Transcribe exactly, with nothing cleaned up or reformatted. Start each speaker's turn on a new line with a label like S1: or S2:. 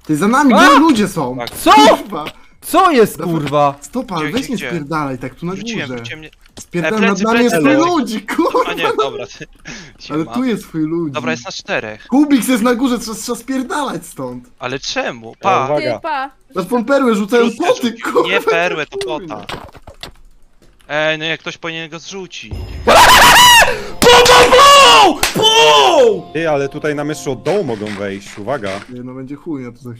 S1: Ty za nami,
S2: A!
S1: bo ludzie są!
S3: Tak.
S2: Co?
S1: Kurwa!
S2: Co jest, kurwa?
S1: Stopa,
S3: Gdzie,
S1: weź
S3: gdzie,
S1: nie
S3: gdzie?
S1: spierdalaj, tak tu na
S3: Wróciłem,
S1: górze.
S3: wróciłem, nie...
S1: Spierdalaj,
S3: E,
S1: nad
S3: plecy,
S1: nami jest
S3: plecy,
S1: twój
S3: plecy.
S1: ludzi, kurwa!
S3: A nie, dobra, ty...
S1: Ale
S3: Siema.
S1: tu jest twój ludzi.
S3: Dobra, jest na czterech.
S1: Kubiks jest na górze, trzeba, trzeba spierdalać stąd.
S3: Ale czemu?
S4: Pa.
S3: Pa!
S4: Uwaga.
S5: Ty, pa.
S1: Na tą perłę rzucają
S3: Rzuć
S1: poty,
S3: też.
S1: kurwa!
S3: Nie perłę, to
S1: chujnie.
S3: pota. Ej, no jak ktoś powinien go zrzucić.
S2: Pół!
S4: Ty, ale tutaj nam jeszcze od dołu mogą wejść, uwaga.
S1: Nie no, będzie chuj, ja to za